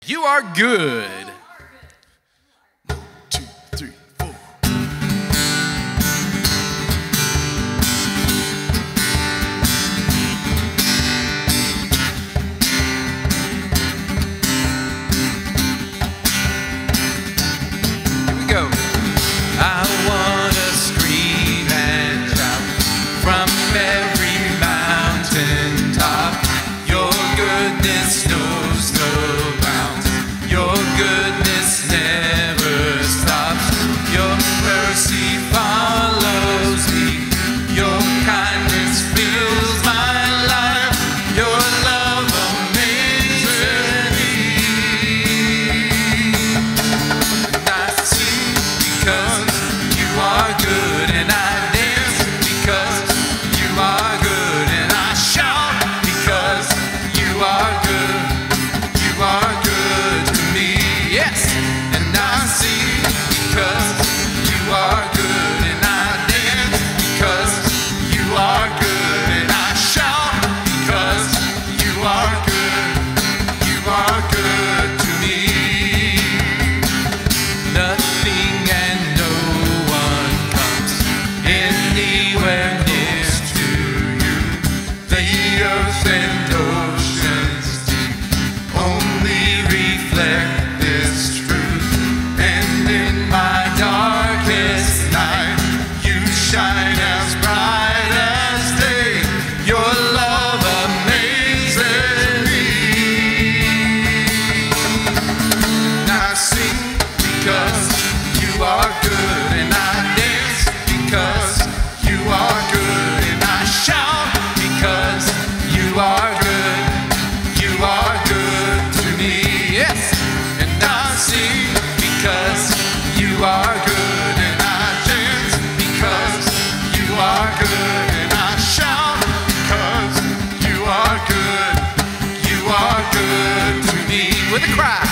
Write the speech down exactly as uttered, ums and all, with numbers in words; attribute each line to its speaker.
Speaker 1: You are good.
Speaker 2: One, two, three, four.
Speaker 1: Here we go. I wanna scream and shout from every mountain top. Your goodness knows no bounds. Your goodness never stops. Your mercy follows me. Your kindness fills my life. Your love amazes me. And I sing because you are good, and I dance because you are good, and I shout because you are good. You are good to me, yes. And I sing because you are good, and I dance because you are good, and I shout because you are good. You are good to me. Nothing and no one comes anywhere near to you. The earth and oceans deep only reflect this truth. And in my darkest night, you shine as bright as day. Your love amazes me. And I sing because you are good, and I dance because you are good, and I shout because you are good. You are good to me, yes. And I sing because you are good, and I dance because you are good, and I shout because you are good. You are good to me. With a cry.